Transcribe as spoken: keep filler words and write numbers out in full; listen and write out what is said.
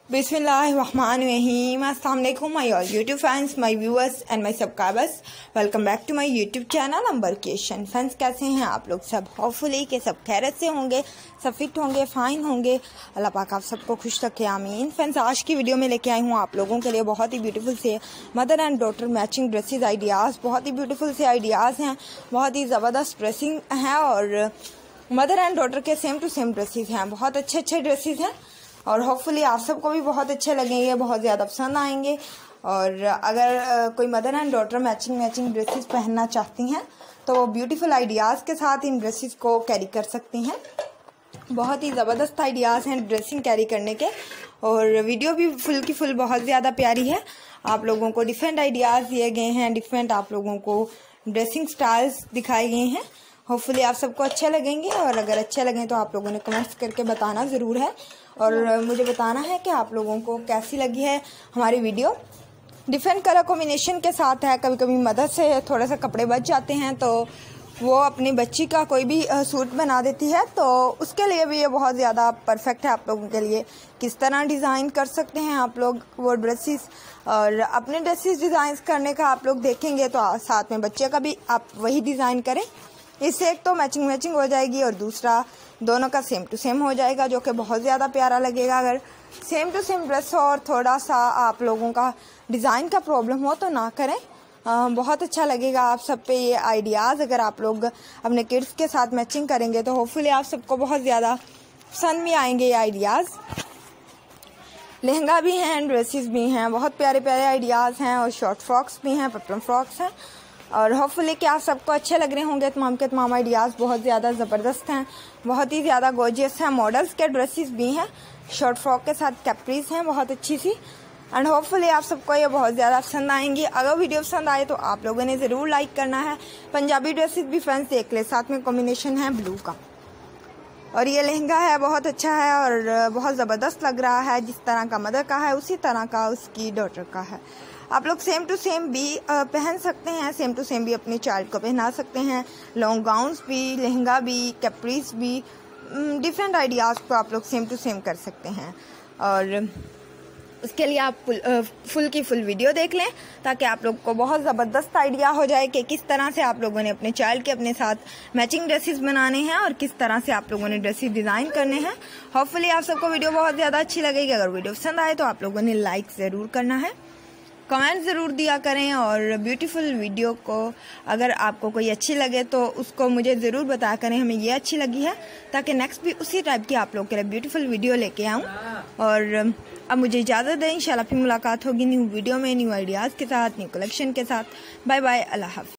बिस्मिल्लाहिर्रहमानिर्रहीम। अस्सलाम वालेकुम my all YouTube fans, my viewers and my subscribers. Welcome back to my YouTube channel Amber Creation. Friends, कैसे हैं आप लोग सब? होपफुली के सब खैरियत से होंगे, सब फिट होंगे, फाइन होंगे। अल्लाह पाक आप सबको खुश रखे, आमीन। फ्रेंड्स, आज की वीडियो में लेके आई हूँ आप लोगों के लिए बहुत ही ब्यूटीफुल से mother and daughter matching dresses ideas. बहुत ही ब्यूटीफुल से आइडियाज़ हैं, बहुत ही ज़बरदस्त ड्रेसिंग हैं और मदर एंड डॉटर के सेम टू सेम ड्रेसेस हैं। बहुत अच्छे अच्छे ड्रेसेस हैं और होपफुली आप सबको भी बहुत अच्छे लगेंगे, बहुत ज़्यादा पसंद आएंगे। और अगर कोई mother and daughter matching matching dresses पहनना चाहती हैं तो वो ब्यूटीफुल आइडियाज़ के साथ इन ड्रेसेस को कैरी कर सकती हैं। बहुत ही ज़बरदस्त आइडियाज़ हैं ड्रेसिंग कैरी करने के और वीडियो भी फुल की फुल बहुत ज़्यादा प्यारी है। आप लोगों को डिफरेंट आइडियाज़ दिए गए हैं, डिफरेंट आप लोगों को ड्रेसिंग स्टाइल्स दिखाए गए हैं। होपफुली आप सबको अच्छे लगेंगे और अगर अच्छे लगें तो आप लोगों ने कमेंट्स करके बताना ज़रूर है और मुझे बताना है कि आप लोगों को कैसी लगी है हमारी वीडियो। डिफरेंट कलर कॉम्बिनेशन के साथ है। कभी कभी मदर से थोड़ा सा कपड़े बच जाते हैं तो वो अपनी बच्ची का कोई भी सूट बना देती है, तो उसके लिए भी ये बहुत ज़्यादा परफेक्ट है आप लोगों के लिए। किस तरह डिज़ाइन कर सकते हैं आप लोग वो ड्रेसेस, और अपने ड्रेसेस डिज़ाइन करने का आप लोग देखेंगे तो साथ में बच्चे का भी आप वही डिज़ाइन करें। इससे एक तो मैचिंग मैचिंग हो जाएगी और दूसरा दोनों का सेम टू सेम हो जाएगा, जो कि बहुत ज़्यादा प्यारा लगेगा। अगर सेम टू सेम ड्रेस हो और थोड़ा सा आप लोगों का डिज़ाइन का प्रॉब्लम हो तो ना करें। आ, बहुत अच्छा लगेगा आप सब पे ये आइडियाज़। अगर आप लोग अपने किड्स के साथ मैचिंग करेंगे तो होपफुली आप सबको बहुत ज़्यादा पसंद भी आएंगे ये आइडियाज़। लहंगा भी हैं, ड्रेसेस भी हैं, बहुत प्यारे प्यारे आइडियाज़ हैं और शॉर्ट फ्रॉक्स भी हैं, पेप्लम फ्रॉक्स हैं और होपफुली कि आप सबको अच्छे लग रहे होंगे। तमाम के तमाम आइडियाज़ बहुत ज़्यादा ज़बरदस्त हैं, बहुत ही ज़्यादा गॉर्जियस हैं। मॉडल्स के ड्रेसेस भी हैं, शॉर्ट फ्रॉक के साथ कैप्रीज हैं बहुत अच्छी सी एंड होपफुली आप सबको ये बहुत ज़्यादा पसंद आएंगी। अगर वीडियो पसंद आए तो आप लोगों ने ज़रूर लाइक करना है। पंजाबी ड्रेसेस भी फ्रेंड्स देख ले, साथ में कॉम्बिनेशन है ब्लू का और ये लहंगा है, बहुत अच्छा है और बहुत ज़बरदस्त लग रहा है। जिस तरह का मदर का है उसी तरह का उसकी डॉटर का है। आप लोग सेम टू सेम भी पहन सकते हैं, सेम टू सेम भी अपने चाइल्ड को पहना सकते हैं। लॉन्ग गाउन्स भी, लहंगा भी, कैप्रीज भी, डिफरेंट आइडियाज़ को आप लोग सेम टू सेम कर सकते हैं। और उसके लिए आप फुल, फुल की फुल वीडियो देख लें ताकि आप लोग को बहुत ज़बरदस्त आइडिया हो जाए कि किस तरह से आप लोगों ने अपने चाइल्ड के अपने साथ मैचिंग ड्रेसेस बनाने हैं और किस तरह से आप लोगों ने ड्रेसेस डिज़ाइन करने हैं। होपफुली आप सबको वीडियो बहुत ज़्यादा अच्छी लगेगी। अगर वीडियो पसंद आए तो आप लोगों ने लाइक ज़रूर करना है, कमेंट ज़रूर दिया करें और ब्यूटीफुल वीडियो को अगर आपको कोई अच्छी लगे तो उसको मुझे ज़रूर बताया करें हमें ये अच्छी लगी है, ताकि नेक्स्ट भी उसी टाइप की आप लोग के लिए ब्यूटीफुल वीडियो लेके आऊँ। और अब मुझे इजाज़त दें, इंशाल्लाह फिर मुलाकात होगी न्यू वीडियो में, न्यू आइडियाज़ के साथ, न्यू कलेक्शन के साथ। बाय बाय, अल्लाह हाफ़िज़।